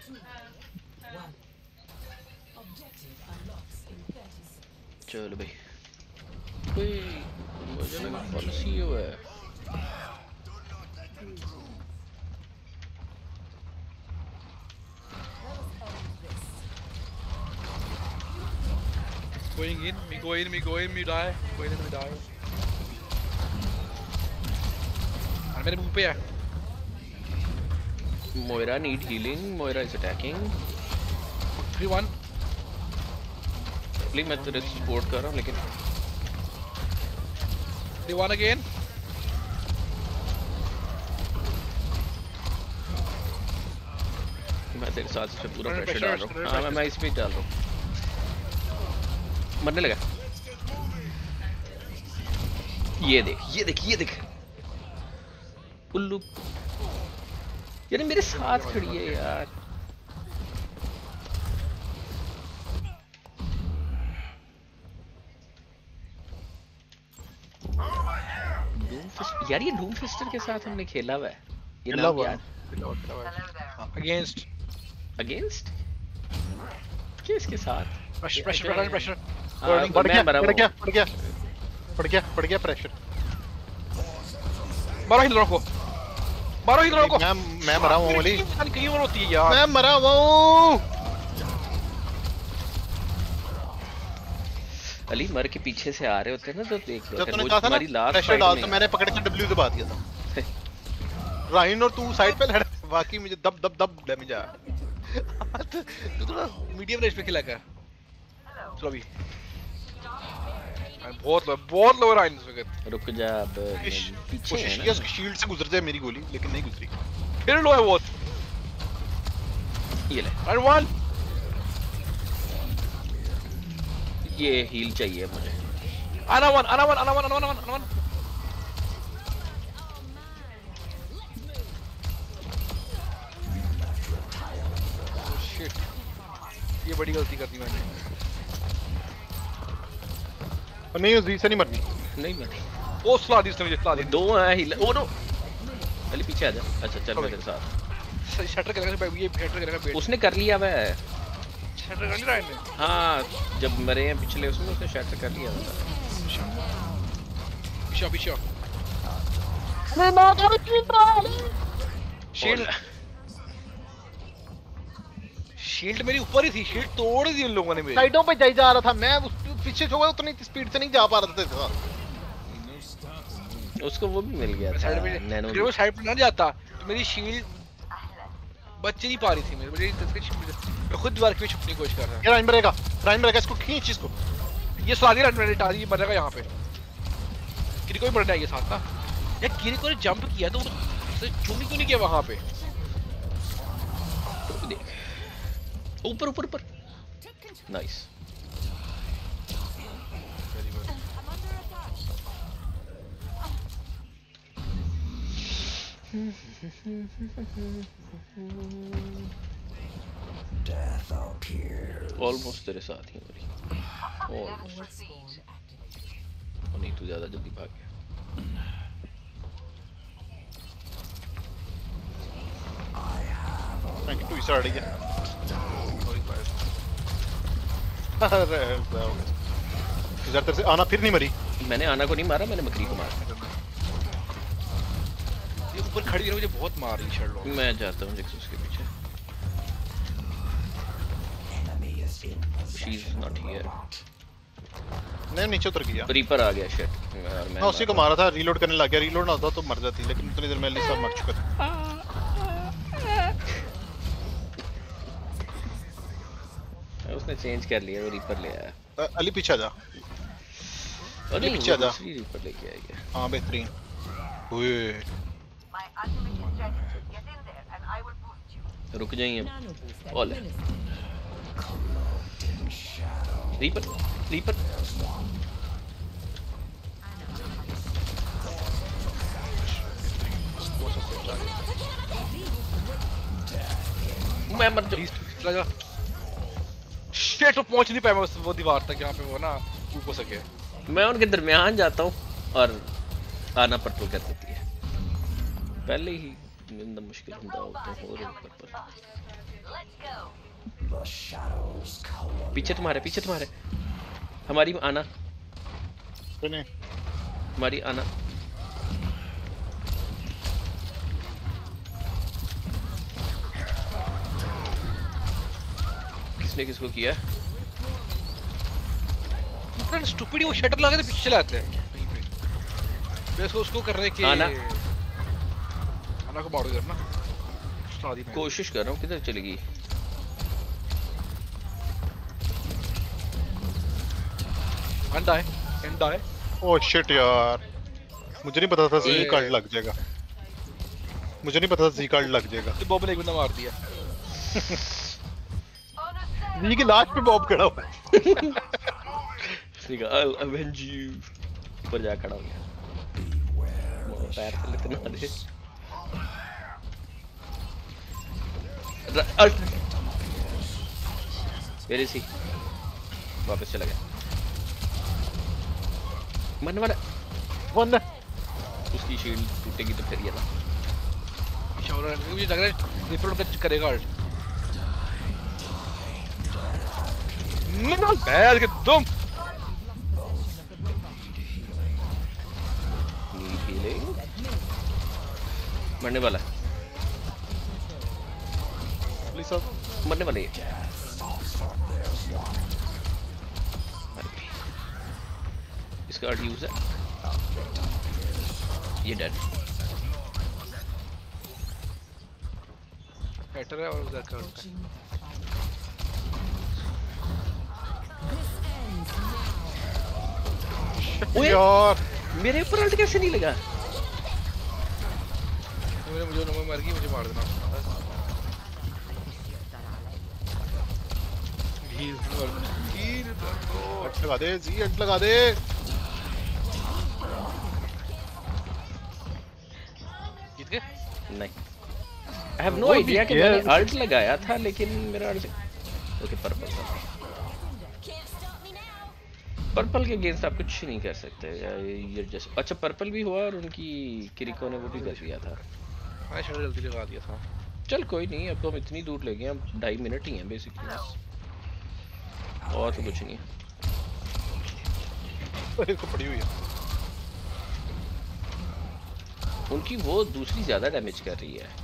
चलो भाई कोई मुझे लगा पॉलिसी हुआ है Going in, me go in, me go in, me die. Go in and me die. और मेरे मुंह पे है. Moira need healing. Moira is attacking. 3-1. Please मैं तेरे सपोर्ट कर रहा हूँ लेकिन 3-1 again. मैं तेरे साथ से पूरा प्रेशर डाल रहा हूँ. हाँ मैं इस पे डाल रहा हूँ. मरने लगा. ये देख उल्लू यार मेरे साथ खड़ी है यार. यार ये डूम फिस्टर के साथ हमने खेला हुआ है. ये नाम याद अगेंस्ट किसके साथ? प्रेशर. बढ़ गया प्रेशर. मारो हिलरों को. मैं मरा हूँ वाली. कहीं और होती है यार. मैं मरा हूँ. अली मर के पीछे से आ रहे होते हैं ना तो देख लो. जब तूने कहा था ना प्रेशर डाल तो मैंने पकड़ के W दबा दिया था. राइन और तू साइड पे लड़. बाकी मुझे दब डैमेज आया. तू थोड़ा मीडियम रेंज पे खेला कर. चलो अभी बहुत लो राइन इस वक्त. रुक जा अब पीछे है ना. उसकी शील्ड से गुजर जाए मेरी गोली लेकिन नहीं गुजरी. फिर लो है बहुत. ये ले राइन 1. ये हील चाहिए मुझे. आना वन. शिट ये बड़ी गलती कर दी मैंने. नहीं उस से नहीं मरनी. नहीं मरनी. ओ स्ला दी उसने मुझे. स्ला दी. दो है हील. ओ नो अली पीछे आ जा. अच्छा चल मैं तेरे साथ. शटर कर लगा. ये शटर कर लगा. उसने कर लिया है. शटर कर लिया राइन ने. हाँ जब मरे हैं पिछले उसमें उसने शटर कर लिया था. पीछे शील्ड मेरी ऊपर ही थी. शील्ड तोड़ दी उन लोगों ने मेरी. साइडों पे जा रहा था मैं. पीछे जो है उतनी स्पीड से नहीं जा पा रहा था. उसको वो भी मिल गया था. नैनो वो साइड पे ना जाता तो मेरी शील्ड बच नहीं पा रही थी. मैं खुद दीवार के छुपने की कोशिश कर रहा हूं. राइन मरेगा. इसको खींच इसको. ये सारी रन मैंने डाली. मरेगा यहाँ पे. किरी को भी मरना है ये साथ ना. यार किरी को ने जंप किया तो जूम क्यों नहीं किया वहां पे. ऊपर नाइस. ऑलमोस्ट तेरे साथ ही मेरी. ऑलमोस्ट. नहीं तू ज्यादा जल्दी भाग गया. Thank you. इस अड़ गया. इधर तरफ से आना फिर नहीं मरी. मैंने आना को नहीं मारा. मैंने मकरी को मारा. ये ऊपर खड़ी है मुझे बहुत मार रही शर्ट. मैं जाता हूँ नेक्सस के पीछे. She is not here. नहीं नीचे उतर गया. रीपर आ गया. शिट. मैं उसी को मारा था. रीलोड करने लग गया. रीलोड ना होता तो मर जाती लेकिन उतनी देर में लिसा मर चुका था. उसने चेंज कर लिया. वो रीपर ले आया. अली पीछे आ जा. अली पीछे आ जा. रीपर लेके आएगा. हां बेहतरीन. ओए रुक जाइए. ऑल रीपर मैं मर जाऊं. शिट पहुंच नहीं पाया मैं वो दीवार तक जहां पे वो ना ऊपर सके. मैं उनके दरमियान जाता हूँ और आना पट्रोल कर देती है. पहले ही मिंदा मुश्किल ਹੁੰਦਾ ਉਹ तो ਹੋਰ पर्पल पीछे तुम्हारे हमारी आना सुने हमारी आना किसने किसको किया इतना स्टूपिड वो शटर लगा के पीछे चले आते हैं बस उसको करने के आना को बाड़ू करना कोशिश कर रहा हूँ किधर चली गई अंडा है ओह शिट यार मुझे नहीं पता था जी कार्ड लग जाएगा मुझे नहीं पता था जी कार्ड लग जाएगा तो बॉब ने एक बंदा मार दिया जी की लाश पे बॉब खड़ा हुआ है ठीक है I'll avenge you ऊपर जा खड़ा हो गया पैर से लगना दे Where is he? वापस चला गया मरने वाला कौन है उसकी शील्ड टूटेगी तो फिर ये ना शावरा मुझे लग रहा है रिपोर्ट करेगा आर्ट निकल बैल के तुम मरने वाला प्लीज सर मरने वाले इसका आर्ट यूज है ये डेड बेटर है और उधर का यार मेरे ऊपर अल्ट कैसे नहीं लगा मुझे नंबर मार गई मुझे मार देना अट लगा दे जी अट लगा दे जीत गए नहीं I have no idea कि मैंने अल्ट लगाया था लेकिन मेरा अल्ट ओके पर्पल के अगेंस्ट आप कुछ नहीं कर सकते ये जस्ट अच्छा पर्पल भी हुआ और उनकी किरिको ने वो भी कर दिया था मैंने शटर जल्दी लगा दिया था चल कोई नहीं अब तो हम इतनी दूर ले गए हम 2.5 मिनट ही हैं बेसिकली और तो कुछ नहीं है इसको पड़ी हुई है उनकी वो दूसरी ज्यादा डैमेज कर रही है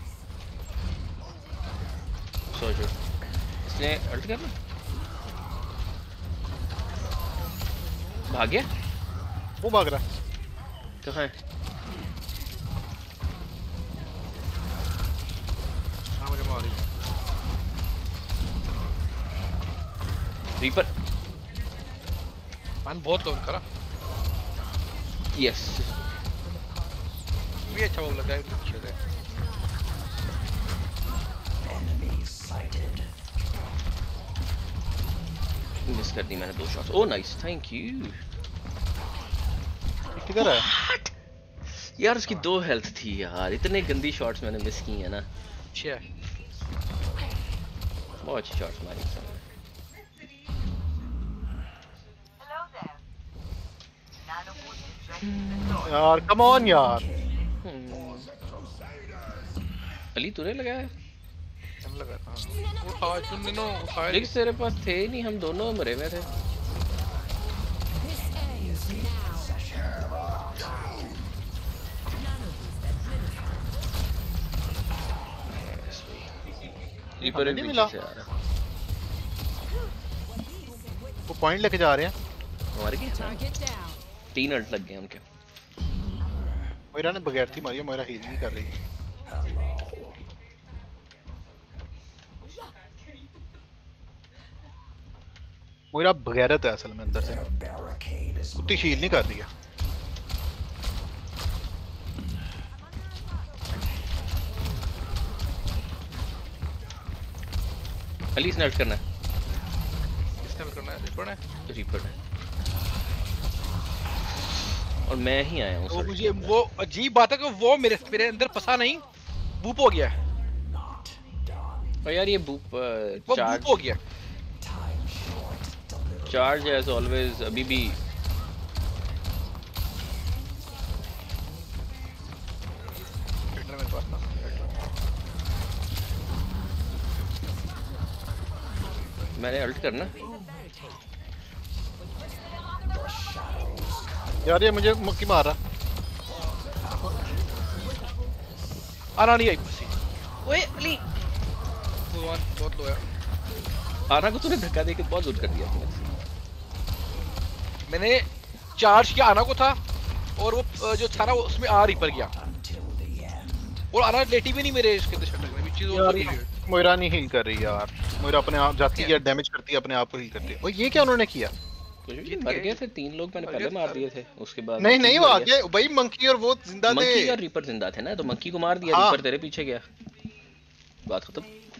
सोचो इसने अल्ट करना भाग गया वो भाग रहा कहाँ है हाँ मुझे मार रही रीपर मैंने बहुत कवर करा यस भी अच्छा वो लगा है पीछे से मिस कर दी मैंने 2 shots oh nice thank you किधर है यार उसकी 2 हेल्थ थी यार इतने गंदी शॉट्स मैंने मिस की है ना अच्छा बहुत अच्छी शॉट्स मारी यार कम ऑन यार अली तूने लगाया हम लगा था उठा तुमने नो उठाया लेकिन तेरे पास थे नहीं हम दोनों मरे में थे रीपर नहीं मिला वो पॉइंट लेके जा रहे हैं हमारे के 3 अल्ट लग गए उनके मोइरा ने बगैर थी मारी मोइरा हील नहीं कर रही मोइरा बगैरत है असल में अंदर से कुत्ती हील नहीं कर रही है अली स्नैप करना है स्नैप करना है रीपर है और मैं ही आया हूँ वो मुझे वो अजीब बात है कि वो मेरे अंदर फंसा नहीं बूप हो गया और यार ये बूप चार्ज हो गया चार्ज एज ऑलवेज अभी भी मैंने अल्ट करना। यार ये मुझे मुक्की मार रहा। आना नहीं आई कुर्सी। ओए अली भगवान बहुत लो है। आना को तूने धक्का देके बहुत दूर कर दिया तुमने। मैंने चार्ज किया आना को था और वो जो था ना उसमें आ रीपर गया और आना लेटी भी नहीं मेरे इसके अंदर शटर में चीज और मोइरा नहीं हील कर रही यार। मोइरा अपने आप जाती है डैमेज करती है अपने आप को हील करती है। और ये क्या उन्होंने किया? कुछ भी मर गए थे 3 लोग मैंने पहले मार दिए थे उसके बाद नहीं नहीं वो आगे भाई मंकी और वो जिंदा थे। मंकी और रीपर जिंदा थे ना तो मंकी को मार दिया रीपर तेरे पीछे गया बात खत्म।